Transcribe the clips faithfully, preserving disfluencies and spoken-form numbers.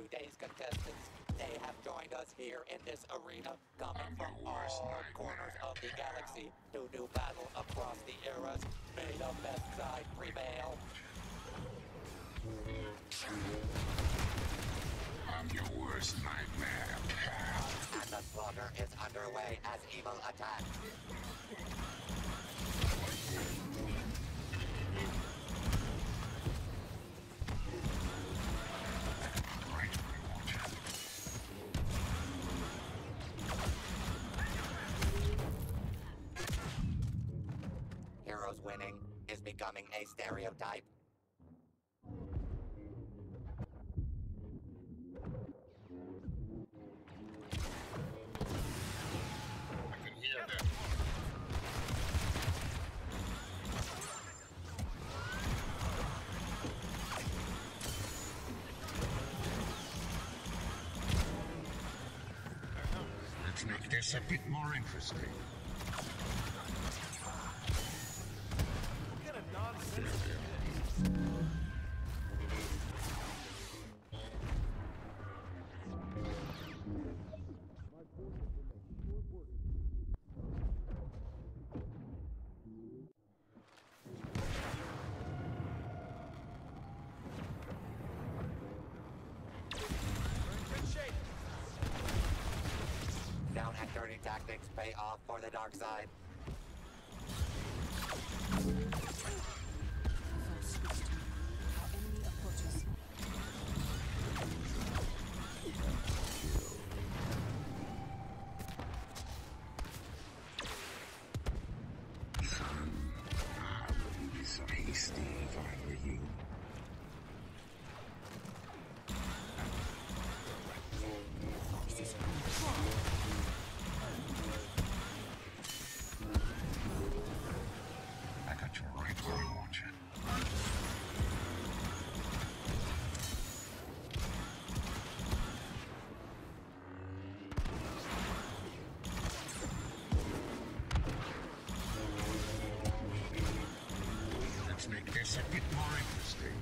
today's contestants. They have joined us here in this arena, coming from all corners of the galaxy to do battle across the eras. May the best side prevail. I'm your worst nightmare, Cap. And the slaughter is underway as evil attacks. Right where I want you. Heroes winning is becoming a stereotype. hear them. Let's make this a bit more interesting. What kind of nonsense is this? Down and dirty tactics pay off for the dark side. Our enemy approaches. I wouldn't be so hasty if I were you. I got you right where I want you. Let's make this a bit more interesting.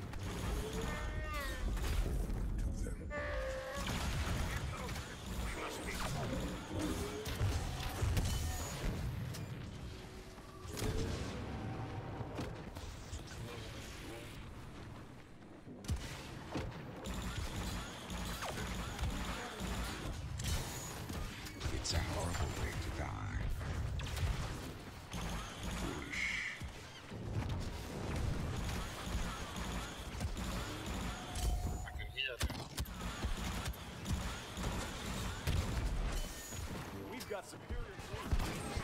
It's a horrible way to die. Foolish. I can hear them. We've got superior force.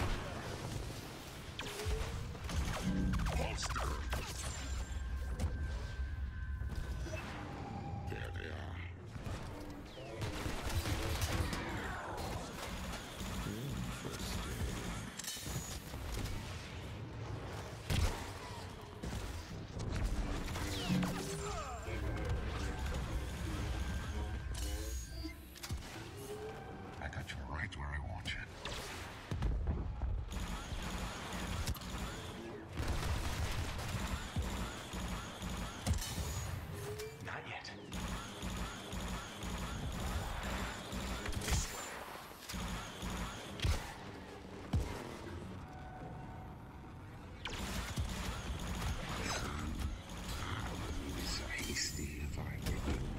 Holster! There they are. I got you right where I want you. Not yet. This way. I wouldn't be so hasty if I were you.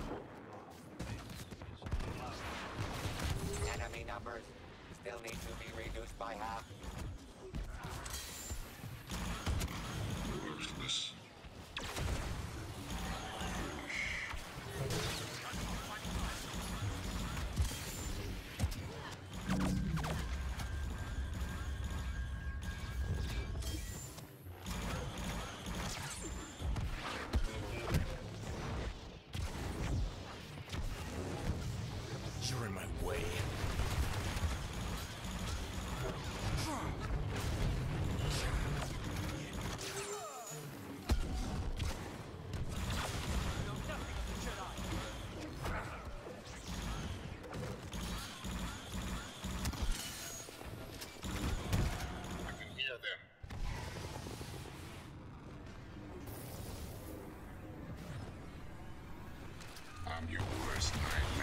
Enemy numbers still need to be reduced by half. Worthless. You're in my way. I can hear them. I'm your worst nightmare.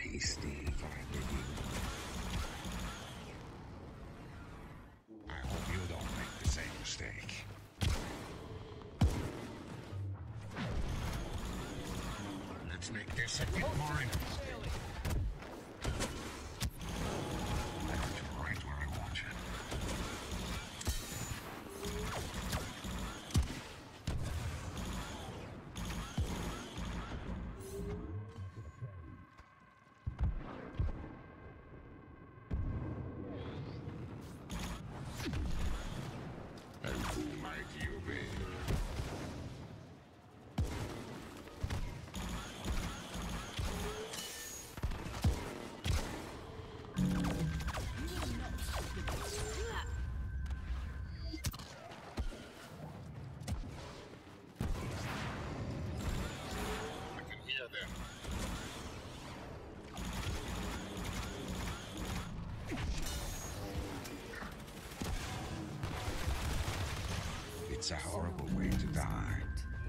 hasty if I were you. I hope you don't make the same mistake. Let's make this a bit more interesting. That's right where I want you. And who might you be? I can hear them. It's a horrible way to die.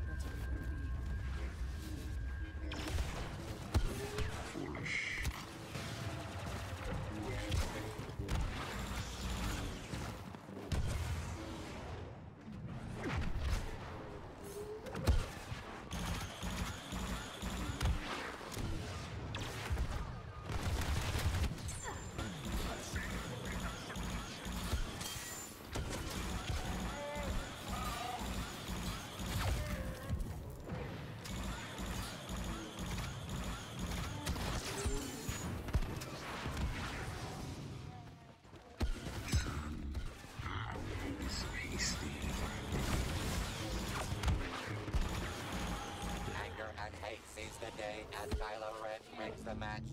Foolish. Anger and hate seize the day as Kylo Ren breaks the match